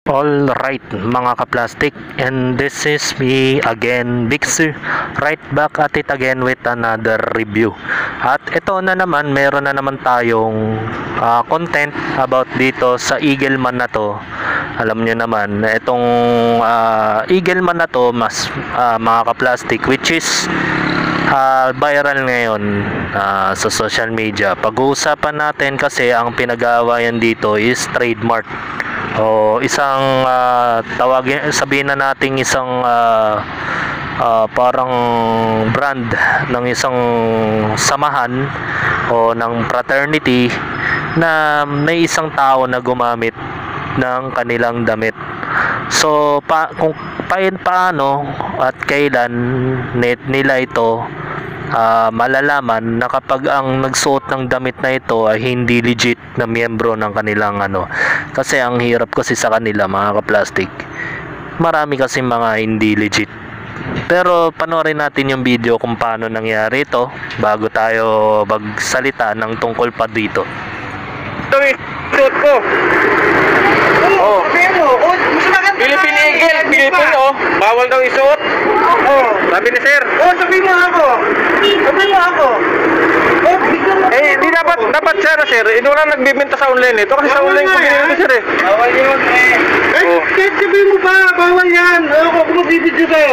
Alright mga ka-plastic, and this is me again, Bixer, right back at it again with another review. At ito na naman, meron na naman tayong content about dito sa Eagleman na to. Alam nyo naman, itong Eagleman na to, mga ka-plastic, which is viral ngayon sa social media. Pag-uusapan natin kasi ang pinag-aawayan dito is trademark o isang tawagin, sabihin na natin isang parang brand ng isang samahan o ng fraternity na may isang tao na gumamit ng kanilang damit. So kung paano at kailan nila ito malalaman na kapag ang nagsuot ng damit na ito ay hindi legit na miyembro ng kanilang kasi ang hirap kasi sa kanila mga ka-plastic, marami kasi mga hindi legit. Pero panoorin natin yung video kung paano nangyari ito bago tayo magsalita ng tungkol pa dito. Ito yung suot ko. Oh. Philippine Eagle, Philippine bawal daw isuot. Sabi ni sir. Sabihin mo ako. Di dapat sir. Ito lang nagbibenta sa online ito kasi sa online ko binili sir eh. Bawal yun kahit sabihin mo ba, bawal yan. Ako kung magbibidyo kayo.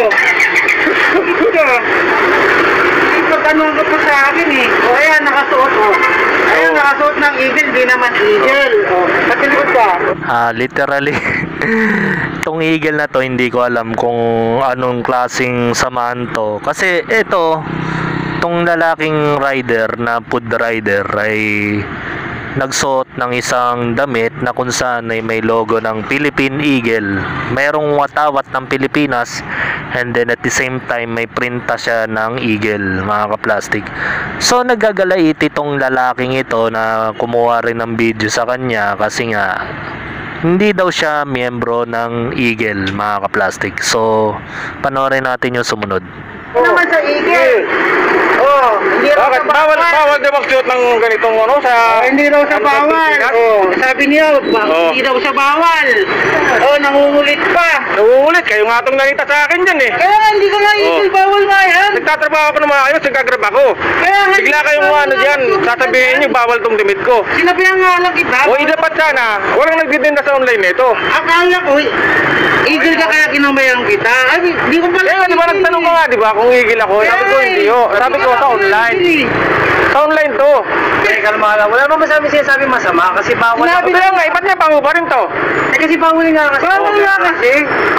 Ipagtanong ka pa sa akin eh. Ayan, nakasuot Ayan, nakasuot ng eagle, di naman eagle. Patilikod ka. Literally itong eagle na to, hindi ko alam kung anong klaseng samahan to. Kasi itong lalaking rider na food rider ay nagsuot ng isang damit na kung saan ay may logo ng Philippine Eagle. Mayroong watawat ng Pilipinas, and then at the same time may printa siya ng eagle, mga ka-plastic. So nagagalait itong lalaking ito na kumuha rin ng video sa kanya kasi nga hindi daw siya miyembro ng eagle, mga ka-plastic. So panoorin natin yung sumunod. Naman sa eagle. Hindi raw Bakit? Bawal daw magsuot ng ganitong sa... hindi raw sa bawal. Sabi niya, hindi daw sa bawal. Nangungulit pa. Nangungulit, kayo nga itong nanita sa akin dyan eh. Kaya nga, hindi ko nga eagle, bawal nga yan. Nagtatrabaho ako ng maayos, nagkagrab ako. Kaya nga, Bigla kayong dyan, sasabihin nyo, bawal tong damit ko. sinabihan nga lang kita. Dapat sana, walang nagtitinda sa online nito. Akala ko, eagle ka kaya kinamayan kita. Ay, di ko pala. Di ba nagtanong ko nga, di ba, kung eagle ako? Sabi ko, hindi Sabi ko, sa online. Sa online to. Kalma lang. Wala naman sabi sinasabi masama kasi bawal. Kaya nga, iba't niya pango pa rin to. Kasi bawal nga kasi. Bawal nga kasi.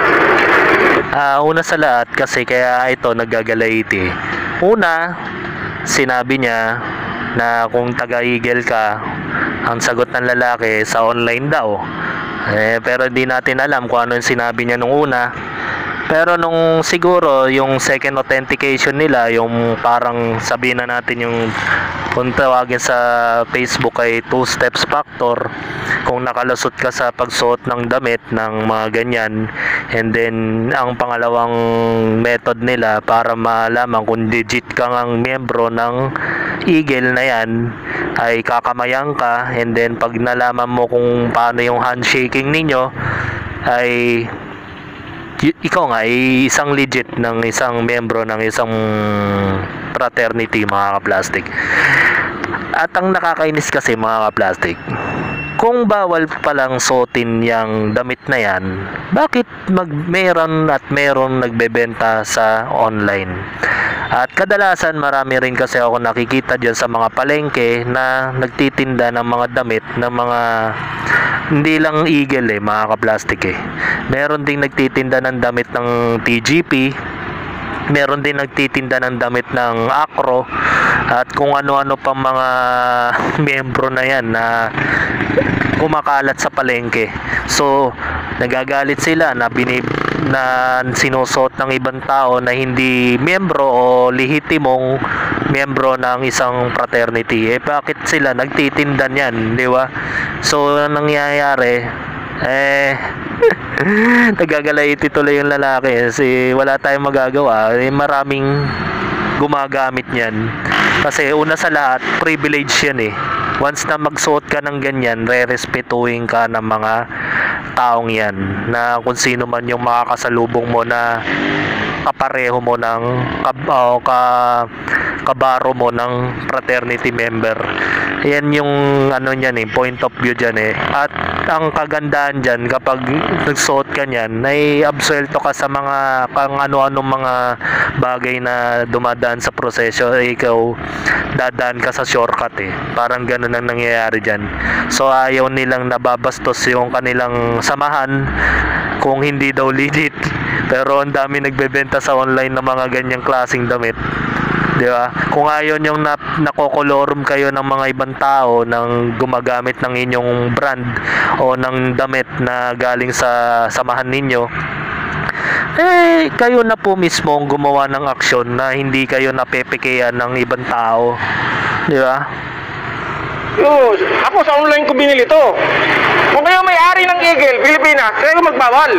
Una sa lahat kasi kaya ito naggagalaiti. Una, sinabi niya na kung taga-eagle ka, ang sagot ng lalaki sa online daw. Pero di natin alam kung ano yung sinabi niya nung una. Pero nung siguro yung second authentication nila, yung parang sabihin na natin yung kung tawagin sa Facebook ay 2 steps factor, kung nakalusot ka sa pagsuot ng damit ng mga ganyan, and then ang pangalawang method nila para malaman kung legit kang ang miyembro ng eagle na yan ay kakamayang ka, and then pag nalaman mo kung paano yung handshaking ninyo ay ikaw nga ay isang legit ng isang miyembro ng isang fraternity, mga ka-plastic. At ang nakakainis kasi, mga ka-plastic, kung bawal palang suotin yung damit na yan, bakit meron nagbebenta sa online? At kadalasan marami rin kasi ako nakikita dyan sa mga palengke na nagtitinda ng mga damit ng mga hindi lang eagle mga ka-plastic Meron ding nagtitinda ng damit ng TGP, meron din nagtitinda ng damit ng Acro, at kung ano-ano pang mga miyembro na yan na kumakalat sa palengke. So nagagalit sila na sinusuot ng ibang tao na hindi miyembro o lehitimong miyembro ng isang fraternity. Bakit sila nagtitinda niyan, di ba? So nangyayari nagagalaiti tuloy yung lalaki kasi wala tayong magagawa. Maraming gumagamit niyan kasi una sa lahat privilege yan Once na magsuot ka ng ganyan, re-respetuhin ka ng mga taong yan, na kung sino man yung makakasalubong mo na kapareho mo ng kabaro mo ng fraternity member. Yan yung ano niyan point of view dyan At ang kagandahan dyan, kapag nagsuot ka niyan, ay absuelto ka sa mga kang ano-anong mga bagay na dumadaan sa proseso. Ikaw dadaan ka sa shortcut Parang ganun ang nangyayari dyan. So ayaw nilang nababastos yung kanilang samahan kung hindi daw legit. Pero ang dami nagbebenta sa online ng mga ganyang klaseng damit. Di ba? Kung ayaw yung nakokolorum kayo ng mga ibang tao nang gumagamit ng inyong brand o ng damit na galing sa samahan ninyo, kayo na po mismo ang gumawa ng aksyon na hindi kayo napepekeyan ng ibang tao. Di ba? Ako sa online ko binili to. Kung kayo may-ari ng Eagle, Pilipinas, kayo magbawal.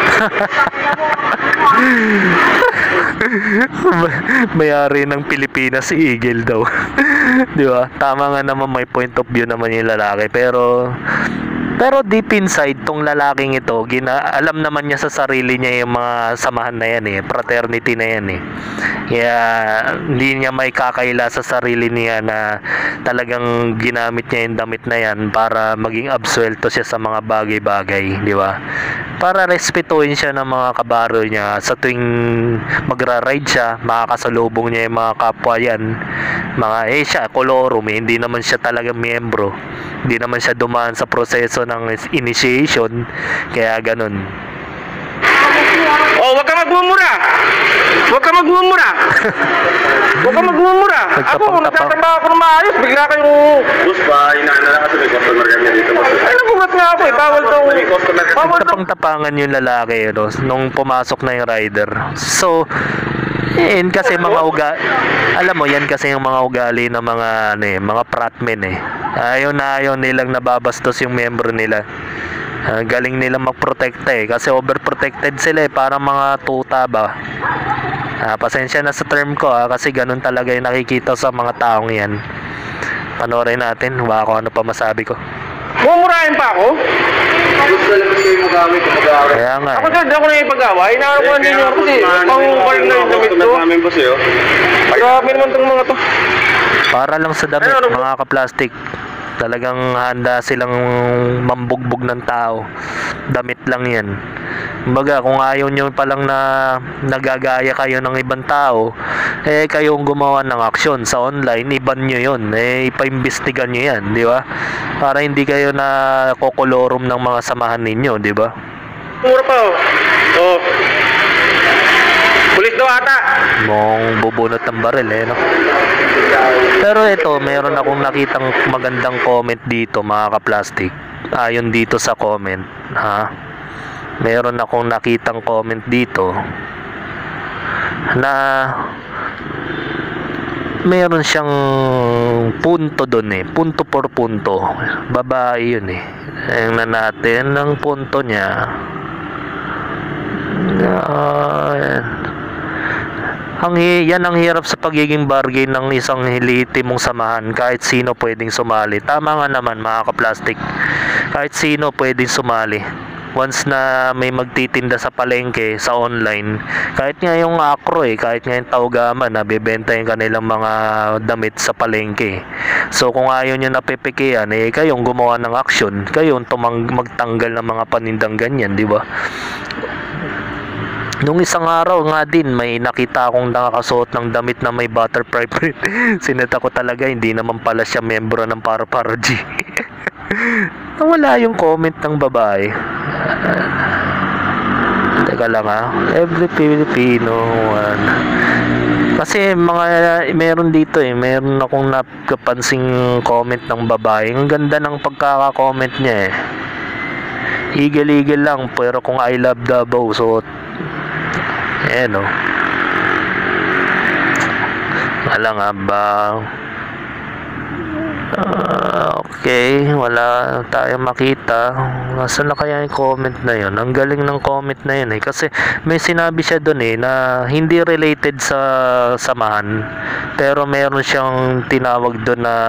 May-ari ng Pilipinas si Eagle daw. Di ba? Tama nga naman, may point of view naman yung lalaki. Pero deep inside, tong lalaking ito, alam naman niya sa sarili niya yung mga samahan na yan fraternity na yan Kaya hindi niya may kakaila sa sarili niya na talagang ginamit niya yung damit na yan para maging absuelto siya sa mga bagay-bagay, di ba? Para respetuhin siya ng mga kabaro niya sa tuwing magra-ride siya, makakasalubong niya yung mga kapwa yan, mga siya, kolorum hindi naman siya talagang miyembro, hindi naman siya dumaan sa proseso ng initiation, kaya ganun. Wag ka magmumura. Wag ka magmumura. Wag ka magmumura. Ako, nagtatrabaho ako ng maayos, bigla kayong... Boss ba, inaano na kasi may customer kami dito. Ay, nabugat nga ako bawal daw. Bawal daw. Tapang-tapangan yung lalaki nung pumasok na yung rider. So, yan kasi mga alam mo, yan kasi yung mga ugali ng mga mga pratmen ayaw nilang nababastos yung member nila. Galing nila magprotekta kasi overprotected sila parang mga tuta ba. Pasensya na sa term ko kasi ganun talaga yung nakikita sa mga taong yan. Panoorin natin baka ano pa masabi ko. Mumurahin pa ako? Gusto lang kasi yung magamit. Kaya nga Ako hindi ako na ipag-away. Inaarap ko hindi nyo kasi pang-call na yung damit to. namin boss Grabe naman itong mga to. para lang sa damit mga ka-plastic. Talagang handa silang mambugbog ng tao. Damit lang yan. Kumbaga, kung ayaw nyo palang na nagagaya kayo ng ibang tao, kayong gumawa ng aksyon sa online, iban nyo yun. Ipaimbestigan nyo yan, di ba? Para hindi kayo na kokolorum ng mga samahan ninyo, di ba? Mura pa Pulis daw ata. Mong bubunot ng baril no? Pero ito, meron akong nakitang magandang comment dito mga ka-plastic. Ayon dito sa comment meron akong nakitang comment dito na meron siyang punto doon punto por punto. Babae yun Tingnan natin ang punto niya. Yan ang hirap sa pagiging bargain ng isang lehitimong samahan. Kahit sino pwedeng sumali. Tama nga naman mga ka-plastic. Kahit sino pwedeng sumali. Once na may magtitinda sa palengke, sa online, kahit nga yung Acro kahit nga yung Taugama, nabibenta yung kanilang mga damit sa palengke. So kung ayaw nyo napipikian, kayong gumawa ng aksyon, kayong magtanggal ng mga panindang ganyan, di ba? Nung isang araw nga din, may nakita akong nakakasuot ng damit na may butterfly print. Sineta ko talaga, hindi naman pala siya membro ng Paro-Paro G. Wala yung comment ng babae. Teka lang Every Filipino one. Kasi meron dito meron akong napapansing comment ng babae. Ang ganda ng pagkaka-comment niya Eagle lang, pero kung I love Davao, so wala nga ba? Okay, wala tayong makita. Nasaan na kaya yung comment na yun? Ang galing ng comment na yun eh. Kasi may sinabi siya dun eh na hindi related sa samahan. Pero meron siyang tinawag dun na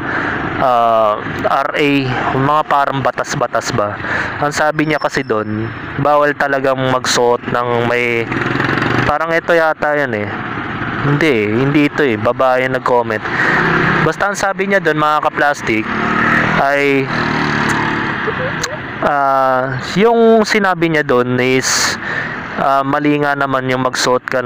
RA, mga parang batas-batas ba. Ang sabi niya kasi dun, bawal talagang magsuot ng may... Parang ito yata yun eh. Hindi ito eh. Babae nag-comment. Basta ang sabi niya doon mga ka-plastic ay yung sinabi niya doon is mali nga naman yung magsuot ka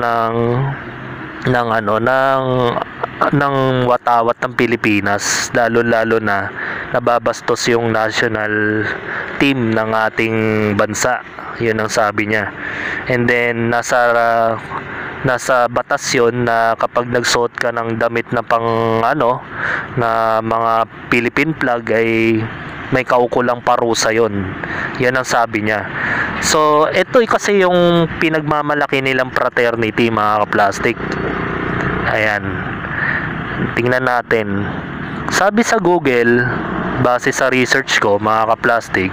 ng watawat ng Pilipinas, lalo na nababastos yung national team ng ating bansa. Yun ang sabi niya. And then nasa batas yun na kapag nagsuot ka ng damit na na mga Philippine flag ay may kaukulang parusa yun. Yan ang sabi niya. So ito kasi yung pinagmamalaki nilang fraternity mga ka-plastic. Ayan, tingnan natin. Sabi sa Google, base sa research ko mga ka-plastic,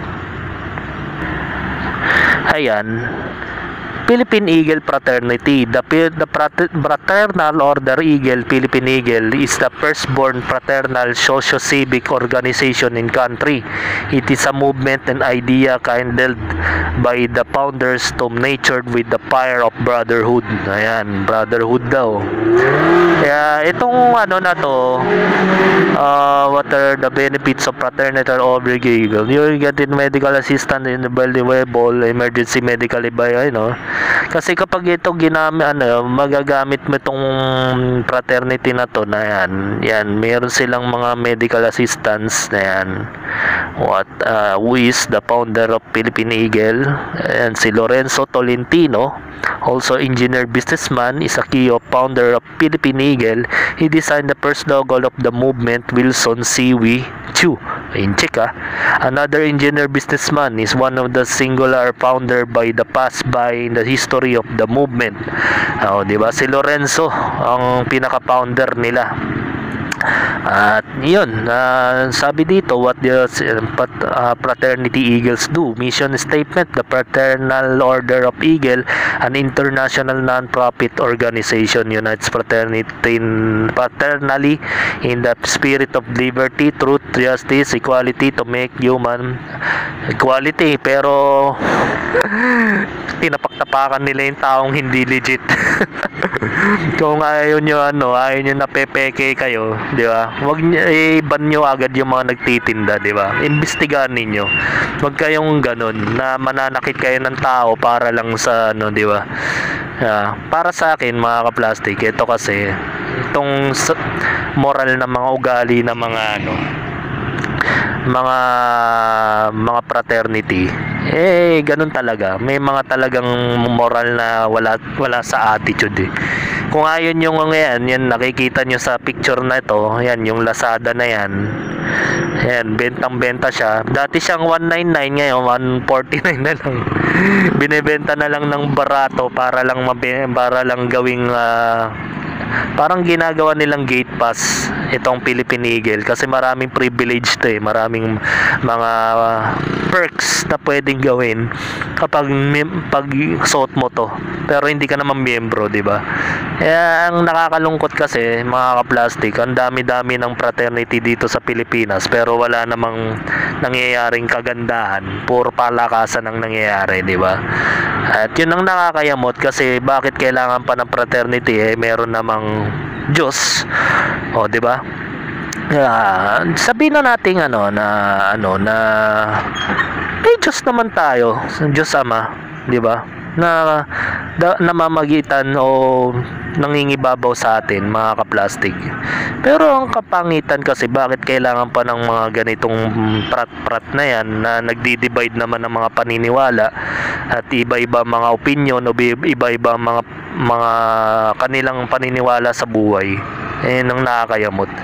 ayan, Philippine Eagle Fraternity. The Fraternal Order Eagle, Philippine Eagle, is the firstborn fraternal socio-civic organization in country. It is a movement and idea kindled by the founders to nurtured with the fire of brotherhood. Ayan, brotherhood daw. Kaya itong na to, what are the benefits of Fraternal Order Eagle? You get medical assistance in the valuable emergency medical kasi kapag ito magagamit mo itong fraternity na to na yan, meron silang mga medical assistance na yan. Who is the founder of Philippine Eagle, and si Lorenzo Tolentino, also engineer businessman, is a key of founder of Philippine Eagle. He designed the first logo of the movement, Wilson Siwi Chu. Another engineer businessman is one of the singular founder by the past by in the history of the movement. Diba? Si Lorenzo ang pinaka-founder nila. At yun, sabi dito, what the Fraternity Eagles do. Mission statement: the Fraternal Order of Eagle, an international non-profit organization, unites fraternally in the spirit of liberty, truth, justice, equality to make human equality. Pero tinapaktapakan nila yung taong hindi legit. Kung ayaw nyo napepeke kayo, di ba? Huwag i-ban nyo agad yung mga nagtitinda, di ba? Imbestigahan ninyo. Huwag kayong ganun na mananakit kayo ng tao para lang sa di ba? Para sa akin mga ka-plastic, ito kasi itong moral na mga ugali na mga fraternity, ganun talaga. May mga talagang moral na wala sa attitude eh. Kung ayon yung yan nakikita nyo sa picture na ito, yan yung Lazada na yan, bentang-benta siya. Dati siyang 199, ngayon 149 na lang. Binebenta na lang ng barato para lang gawing parang ginagawa nilang gate pass itong Philippine Eagle kasi maraming privilege to maraming mga perks na pwedeng gawin kapag suot mo to, pero hindi ka naman miyembro, di ba? Kaya ang nakakalungkot kasi mga ka-plastic, ang dami-dami ng fraternity dito sa Pilipinas pero wala namang nangyayaring kagandahan, puro palakasan ang nangyayari, di ba? At yun ang nakakayamot kasi bakit kailangan pa ng fraternity meron namang Diyos, di ba? Sabihin na natin na may Diyos naman tayo, Diyos Ama, di ba? Na namamagitan o nangingibabaw sa atin mga ka-plastic. Pero ang kapangitan kasi, bakit kailangan pa ng mga ganitong prat-prat na yan na nagdi-divide naman ng mga paniniwala at iba-iba mga opinion o iba-iba mga kanilang paniniwala sa buhay. Ang nakakayamot.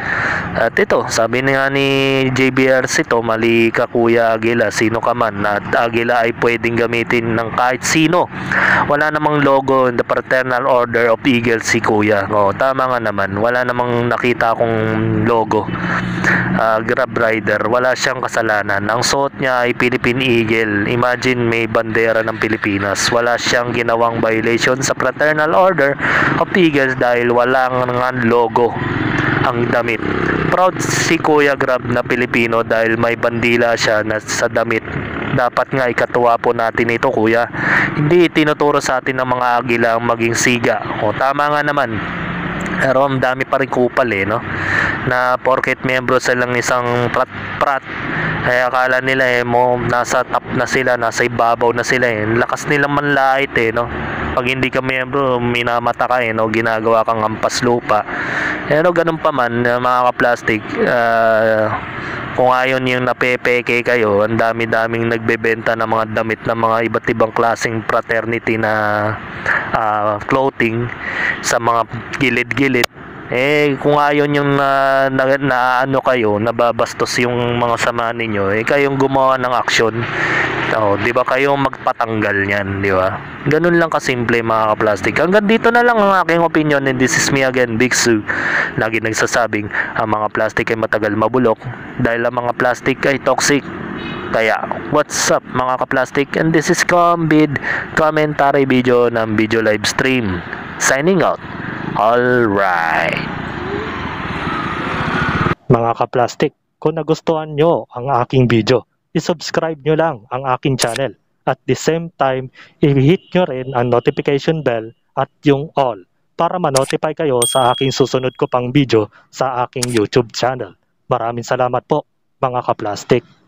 At ito, sabi nga ni JBRC to, mali ka Kuya Aguila, sino ka man, at Aguila ay pwedeng gamitin ng kahit sino. Wala namang logo in the Fraternal Order of Eagle si Kuya. O, tama nga naman, wala namang nakita akong logo. Grab rider, wala siyang kasalanan. Ang suot niya ay Philippine Eagle. Imagine may bandera ng Pilipinas. Wala siyang ginawang violation sa Fraternal Order of Eagles dahil walang logo ang damit. Proud si Kuya Grab na Pilipino dahil may bandila siya na sa damit. Dapat nga ikatuwa po natin ito, Kuya. Hindi tinuturo sa atin ng mga Agila ang maging siga. O, tama nga naman. Pero ang dami pa rin kupal no? Na porket membro silang isang prat ay akala nila nasa top na sila, nasa ibabaw na sila lakas nilang manlait no? Pag hindi ka membro, minamata ka no? Ginagawa kang ampas lupa. Pero ganun pa man, mga ka-plastic, kung ayon yung napepeke kayo, ang dami-daming nagbebenta ng mga damit ng mga iba't ibang klaseng fraternity na clothing sa mga gilid-gilid. Kung ayon yung ano kayo, nababastos yung mga sama ninyo, kayong gumawa ng aksyon. Di ba kayo magpatanggal niyan, di ba? Ganun lang kasimple, mga ka-plastic. Hanggang dito na lang ang aking opinion, and this is me again, Big Sue. Lagi nagsasabing ang mga plastic ay matagal mabulok dahil ang mga plastic ay toxic. Kaya, what's up mga ka-plastic? And this is Combid commentary video ng video live stream. Signing out. Alright. Mga ka-plastic, kung nagustuhan nyo ang aking video, i-subscribe nyo lang ang aking channel. At the same time, i-hit nyo rin ang notification bell at yung all para ma-notify kayo sa aking susunod ko pang video sa aking YouTube channel. Maraming salamat po mga ka-plastic.